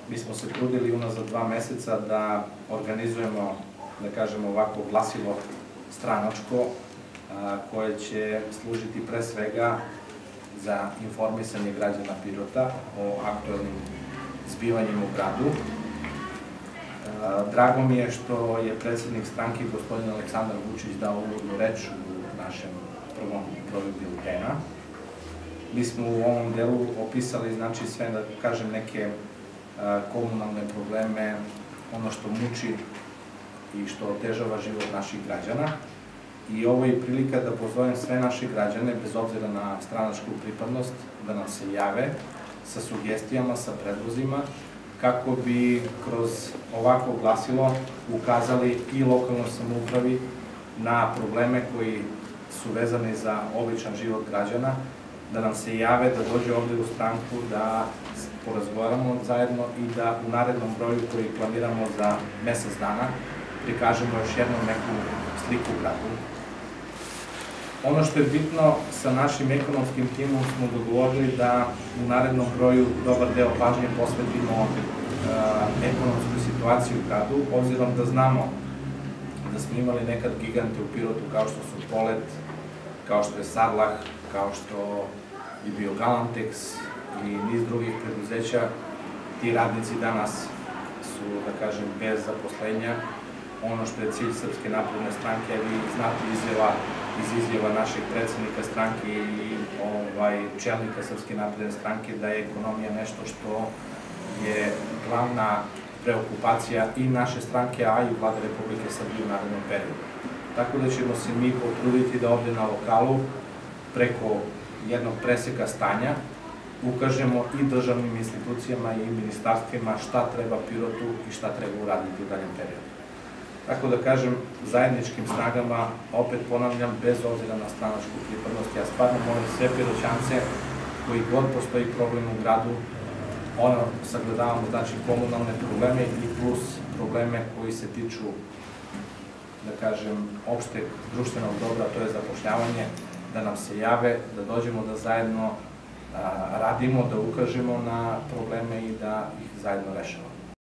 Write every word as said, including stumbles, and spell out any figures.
mi smo se trudili unazad dva meseca da organizujemo, da kažemo ovako, glasilo stranačko, koje će služiti pre svega za informisanje građana Pirota o aktuelnim zbivanjima u gradu. Drago mi je što je predsednik stranke, gospodin Aleksandar Vučić, dao uvodnu reč u našem prvom broju biltena. Mi smo u ovom delu opisali, znači, sve, da kažem, neke komunalne probleme, ono što muči i što otežava život naših građana. I ovo je prilika da pozovem sve naše građane, bez obzira na stranačku pripadnost, da nam se jave sa sugestijama, sa predlozima, kako bi kroz ovako glasilo ukazali i lokalnoj samoupravi na probleme koji su vezani za običan život građana, da nam se jave, da dođe ovde u stranku, da porazgovaramo zajedno i da u narednom broju koji planiramo za mesec dana prikažemo još jednom neku sliku u gradu. Ono što je bitno, sa našim ekonomskim timom smo dogovorili da u narednom broju dobar deo pažnje posvetimo ekonomskoj situaciji u gradu, obzirom da znamo da smo imali nekad gigante u Pirotu kao što su Polet, kao što je Sarlah, kao što je bio Galantex i niz drugih preduzeća. Ti radnici danas su, da kažem, bez zaposlenja. Ono što je cilj Srpske napredne stranke, vi znate izjava iz izjava našeg predsednika stranke i čelnika Srpske napredne stranke da je ekonomija nešto što je glavna preokupacija i naše stranke, a i Vlade Republike Srbije u narednom periodu. Tako da ćemo se mi potruditi da ovde na lokalu, preko jednog preseka stanja, ukažemo i državnim institucijama i ministarstvima šta treba Pirotu i šta treba uraditi u daljem periodu. Tako da kažem, zajedničkim snagama, opet ponavljam, bez obzira na stranačku pripadnost, ja stvarno molim sve Piroćance koji god postoji problem u gradu, ono, sagledavamo, znači, komunalne probleme i plus probleme koji se tiču, da kažem, opšteg društvenog dobra, to je zapošljavanje, da nam se jave, da dođemo da zajedno radimo, da ukažemo na probleme i da ih zajedno rešavamo.